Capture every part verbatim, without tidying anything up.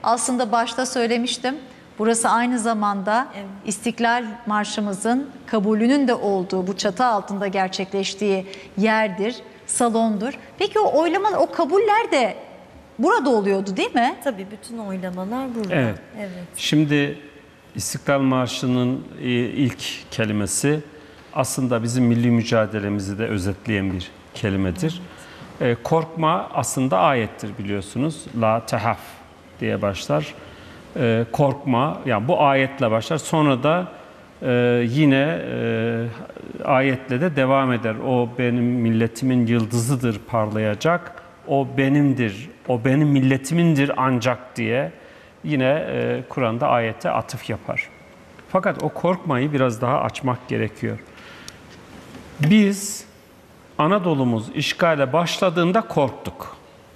aslında başta söylemiştim. Burası aynı zamanda evet. İstiklal Marşımızın kabulünün de olduğu, bu çatı altında gerçekleştiği yerdir, salondur. Peki o oylamalar, o kabuller de burada oluyordu değil mi? Tabii bütün oylamalar burada. Evet. Evet. Şimdi İstiklal Marşı'nın ilk kelimesi aslında bizim milli mücadelemizi de özetleyen bir kelimedir. Evet. Korkma aslında ayettir biliyorsunuz. La tehaf diye başlar. Korkma, yani bu ayetle başlar. Sonra da yine ayetle de devam eder. O benim milletimin yıldızıdır, parlayacak. O benimdir, o benim milletimindir ancak diye yine e, Kur'an'da ayete atıf yapar. Fakat o korkmayı biraz daha açmak gerekiyor. Biz Anadolu'muz işgale başladığında korktuk.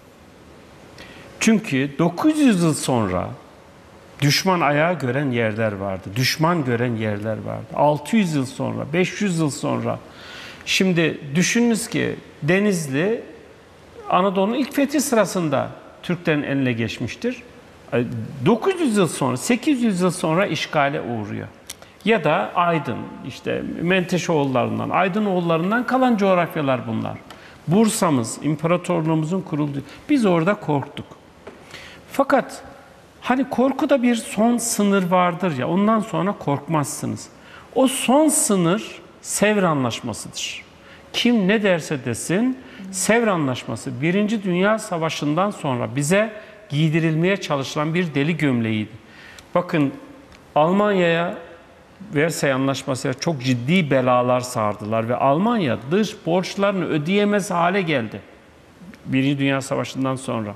Çünkü dokuz yüz yıl sonra düşman ayağı gören yerler vardı. Düşman gören yerler vardı. altı yüz yıl sonra, beş yüz yıl sonra. Şimdi düşününüz ki Denizli Anadolu'nun ilk fethi sırasında Türklerin eline geçmiştir. dokuz yüz yıl sonra, sekiz yüz yıl sonra işgale uğruyor. Ya da Aydın, işte Menteşeoğullarından, Aydınoğullarından kalan coğrafyalar bunlar. Bursa'mız, imparatorluğumuzun kurulduğu. Biz orada korktuk. Fakat hani korkuda bir son sınır vardır ya, ondan sonra korkmazsınız. O son sınır Sevr Anlaşması'dır. Kim ne derse desin, Sevr Anlaşması Birinci Dünya Savaşı'ndan sonra bize giydirilmeye çalışılan bir deli gömleğiydi. Bakın Almanya'ya Versay Anlaşması'ya çok ciddi belalar sardılar ve Almanya dış borçlarını ödeyemez hale geldi. Birinci Dünya Savaşı'ndan sonra.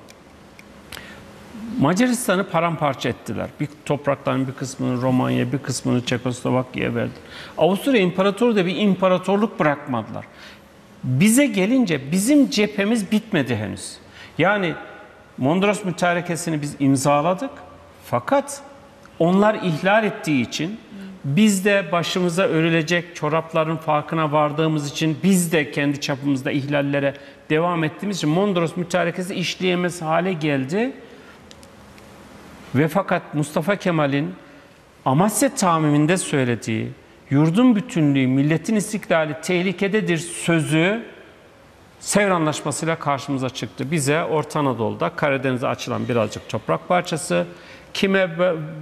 Macaristan'ı paramparça ettiler. Bir toprakların bir kısmını Romanya, bir kısmını Çekoslovakya'ya verdiler. Avusturya İmparatoru da bir imparatorluk bırakmadılar. Bize gelince bizim cephemiz bitmedi henüz. Yani Mondros Mütarekesi'ni biz imzaladık. Fakat onlar ihlal ettiği için, biz de başımıza örülecek çorapların farkına vardığımız için, biz de kendi çapımızda ihlallere devam ettiğimiz için Mondros Mütarekesi işleyemez hale geldi. Ve fakat Mustafa Kemal'in Amasya Tamimi'nde söylediği yurdun bütünlüğü, milletin istiklali tehlikededir sözü Sevr Anlaşması'yla karşımıza çıktı. Bize Orta Anadolu'da Karadeniz'e açılan birazcık toprak parçası, kime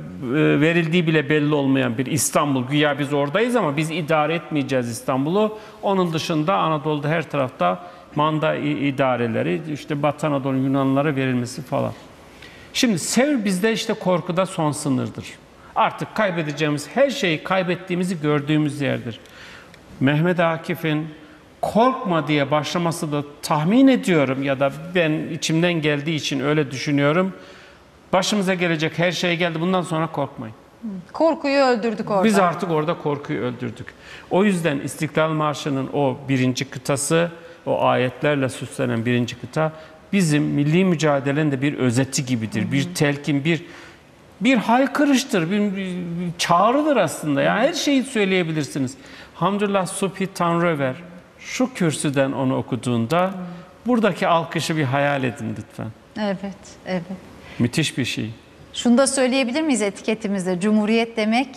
verildiği bile belli olmayan bir İstanbul, güya biz oradayız ama biz idare etmeyeceğiz İstanbul'u. Onun dışında Anadolu'da her tarafta manda idareleri, işte Batı Anadolu Yunanlılara verilmesi falan. Şimdi Sevr bizde işte korkuda son sınırdır. Artık kaybedeceğimiz her şeyi kaybettiğimizi gördüğümüz yerdir. Mehmet Akif'in korkma diye başlaması da tahmin ediyorum ya da ben içimden geldiği için öyle düşünüyorum. Başımıza gelecek her şey geldi. Bundan sonra korkmayın. Korkuyu öldürdük orada. Biz artık orada korkuyu öldürdük. O yüzden İstiklal Marşı'nın o birinci kıtası, o ayetlerle süslenen birinci kıta bizim milli mücadelenin de bir özeti gibidir. Hı hı. Bir telkin, bir bir haykırıştır, bir, bir, bir çağrıdır aslında. Yani her şeyi söyleyebilirsiniz. Hamdülillah Subhi Tanrıver şu kürsüden onu okuduğunda hı. buradaki alkışı bir hayal edin lütfen. Evet, evet. Müthiş bir şey. Şunu da söyleyebilir miyiz etiketimizde? Cumhuriyet demek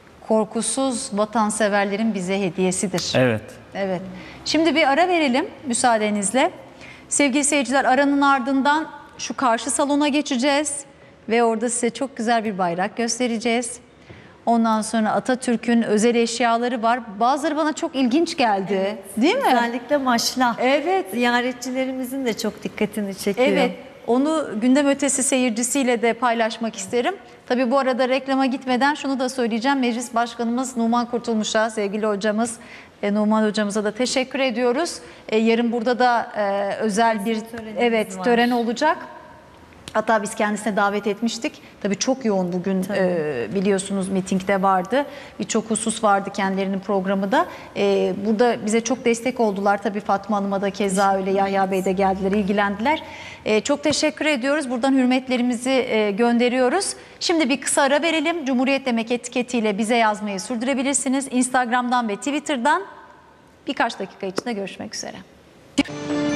korkusuz vatanseverlerin bize hediyesidir. Evet. Evet. Şimdi bir ara verelim müsaadenizle. Sevgili seyirciler, aranın ardından şu karşı salona geçeceğiz ve orada size çok güzel bir bayrak göstereceğiz. Ondan sonra Atatürk'ün özel eşyaları var. Bazıları bana çok ilginç geldi. Evet. Değil mi? Özellikle maşla. Evet. Ziyaretçilerimizin de çok dikkatini çekiyor. Evet. Onu gündem ötesi seyircisiyle de paylaşmak isterim. Tabii bu arada reklama gitmeden şunu da söyleyeceğim. Meclis Başkanımız Numan Kurtulmuş'a, sevgili hocamız e, Numan hocamıza da teşekkür ediyoruz. E, yarın burada da e, özel bir evet var. tören olacak. Hatta biz kendisine davet etmiştik. Tabii çok yoğun bugün e, biliyorsunuz mitingde vardı. Birçok husus vardı kendilerinin programı da. E, burada bize çok destek oldular. Tabii Fatma Hanım'a da keza öyle, Yahya Bey de geldiler, ilgilendiler. E, çok teşekkür ediyoruz. Buradan hürmetlerimizi e, gönderiyoruz. Şimdi bir kısa ara verelim. Cumhuriyet demek etiketiyle bize yazmayı sürdürebilirsiniz. Instagram'dan ve Twitter'dan birkaç dakika içinde görüşmek üzere.